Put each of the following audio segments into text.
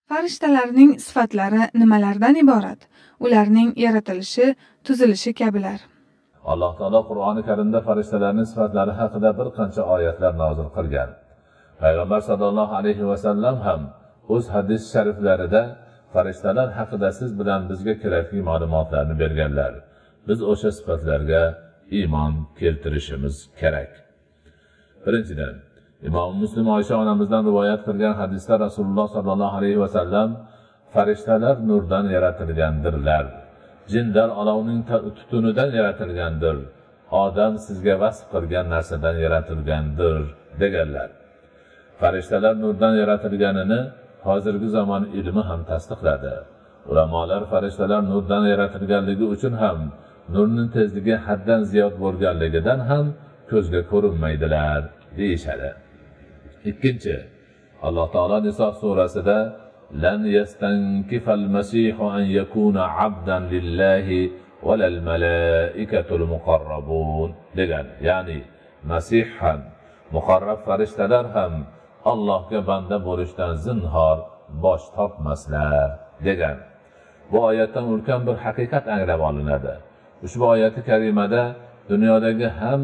Farishtalarning sifatlari nimalardan iborat? Ularning yaratilishi, tuzilishi kabilar. Alloh taolo Qur'oni Karimda farishtalarning sifatlari haqida bir qancha oyatlar nozil qilgan. Payg'ambar sallallohu alayhi va sallam ham o'z hadis shariflarida farishtalar haqida siz bilan bizga kerakli ma'lumotlarni berganlar. Biz o'sha sifatlarga iymon keltirishimiz kerak. Birinchidan, Imom Muslim Oysha onamizdan rivoyat qilgan hadisda Rasululloh sallallohu alayhi va sallam farishtalar nurdan yaratilgandirlar. Jinlar olovning tutunidan yaratilgandir. Odam sizga vasf qilgan narsadan yaratilgandir deganlar. Farishtalar nurdan yaratilganini hozirgi zamon ilmi ham tasdiqladi. Ulamolar farishtalar nurdan yaratilganligi uchun ham nurning tezligi haddan ziyod bo'lganligidan ham ko'zga ko'rinmaydilar deyishadi. Ikkinchi, Alloh taolo Niso surasida lan yastankifal masihu an yakuna abdan lillahi walal malaikatul muqarrabun degan. Ya'ni Masih ham, muqarrab farishtalar ham Allohga banda bo'lishdan zinhor bosh tortmaslar degan. Bu oyatdan ulkan bir haqiqat anglab olinadi. Ushbu oyati karimada dunyodagi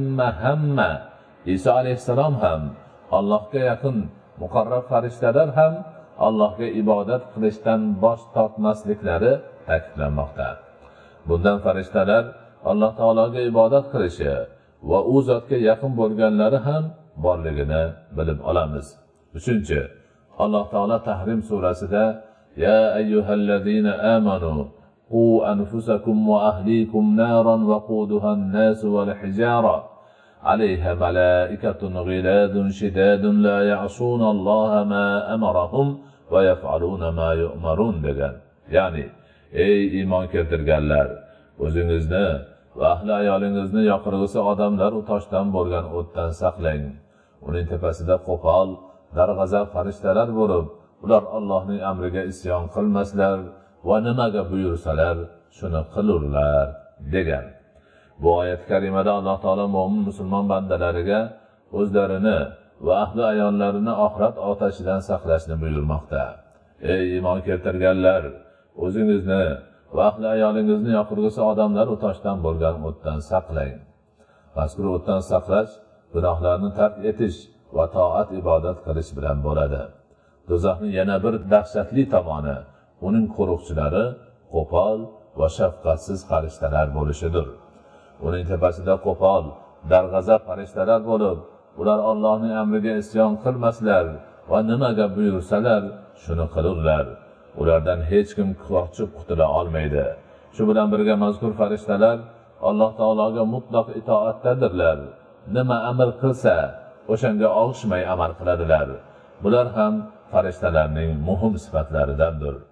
hamma Iso alayhissalom ham Allohga yaqin muqarrab farishtalar ham Allohga ibodat qilishdan bosh tortmasliklari ta'kidlanmoqda. Bundan farishtalar Alloh taologa ibodat qilishi va u zotga yaqin bo'lganlari ham borligini bilib olamiz. Uchinchi, Alloh taolo Tahrim surasida ya ayyuhallazina amanu qu anfusakum wa ahlikum naran waquduha an-nas wal hijara alayha malaikatun ghiladun shidadun la ya'suna Alloha ma amarahum va yaf'aluna ma yu'marun degan. Ya'ni ey iymon keltirganlar, o'zingizni va ahli ayolingizni yoqirg'isi odamlar u toshdan bo'lgan o'tdan saqlang. Uning tepasida qo'pol, darg'azab farishtalar bo'lib, ular Allohning amriga isyon qilmaslar va nimaga buyursalar shuni qilurlar degan. Bu oyat karimada Alloh taolo mo'min musulmon bandalariga o'zlarini va ahli ayollarini oxirat otashidan saqlashni buyurmoqda. Ey iymon keltirganlar, o'zingizni va ahli ayolingizni yoqirg'isi odamlar u toshdan bo'lgan o'tdan saqlang. Mazkur o'tdan saqlash gunohlarni tark etish va toat ibodat qilish bilan bo'ladi. Do'zaxning yana bir dahshatli tomoni uning qo'riqchilari qo'pol va shafqatsiz farishtalar bo'lishidir. Uning tepasida qo'pol, darg'azab farishtalar bo'lib, ular Allohning amriga isyon qilmaslar va nimaga buyursalar shuni qilurlar. Ulardan hech kim qochib qutula olmaydi. Shu bilan birga mazkur farishtalar Alloh taologa mutlaq itoatdadirlar. Nima amr qilsa, o'shanga og'ishmay amal qiladilar. Bular ham farishtalarning muhim sifatlaridandir.